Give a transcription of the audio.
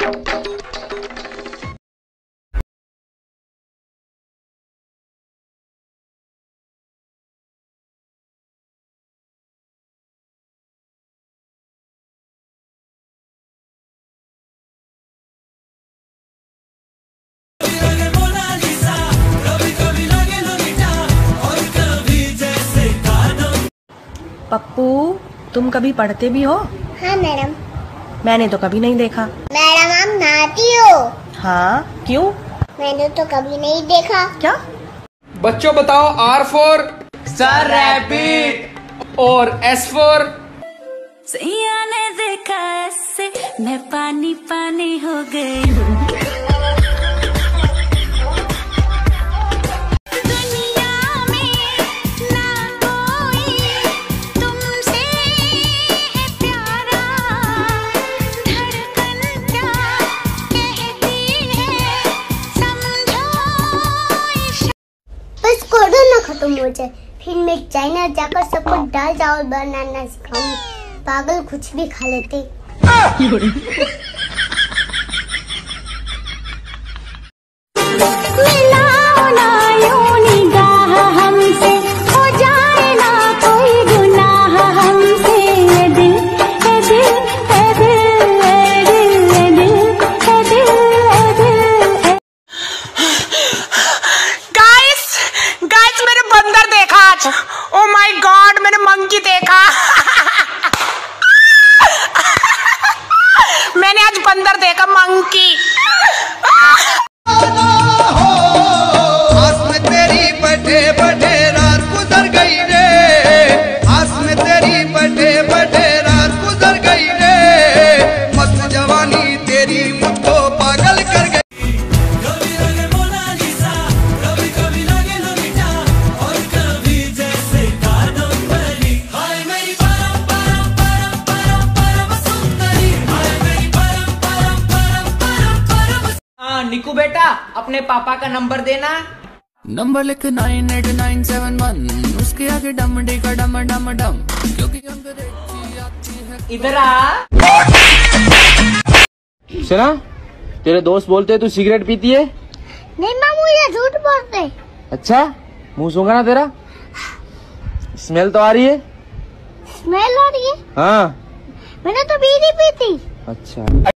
पप्पू, तुम कभी पढ़ते भी हो? हाँ मैडम। मैंने तो कभी नहीं देखा। मैडम आप नहाती हो? हाँ, क्यों? मैंने तो कभी नहीं देखा। क्या? बच्चों बताओ, R फॉर सर रैबिट और S फॉर। सैया ने देखा ऐसे मैं पानी पानी हो गई। बस कोरोना खत्म हो जाए, फिर मैं चाइना जाकर सबको दाल चावल बनाना सिखाऊंगी। पागल कुछ भी खा लेते। मिलाओ ना यूं निगाह हमसे, हो जाए ना कोई गुनाह हमसे। ए दिल ए दिल ए दिल ए दिल ए दिल ए दिल ए दिल। गाइस मैंने बंदर देखा आज। ओ माय गॉड, मैंने मंकी देखा। मैंने आज बंदर देखा, मंकी। आस में तेरी बड़े बड़े रात गुजर गई रे, आस में तेरी बड़े बड़े रात गुजर गई रे, मस्त जवानी तेरी मुझको पागल कर गई। निकू बेटा, अपने पापा का नंबर देना। नंबर लिख 989711, उसके आगे डम डेगा डम डम डम, क्योंकि अंग्रेजी आती है। इधर आ। सुना, तेरे दोस्त बोलते हैं तू सिगरेट पीती है। नहीं मामू, ये झूठ बोलते। अच्छा, मुंह सूंघा ना तेरा, स्मेल तो आ रही है। स्मेल आ रही है? हाँ, मैंने तो बीड़ी पी थी। अच्छा।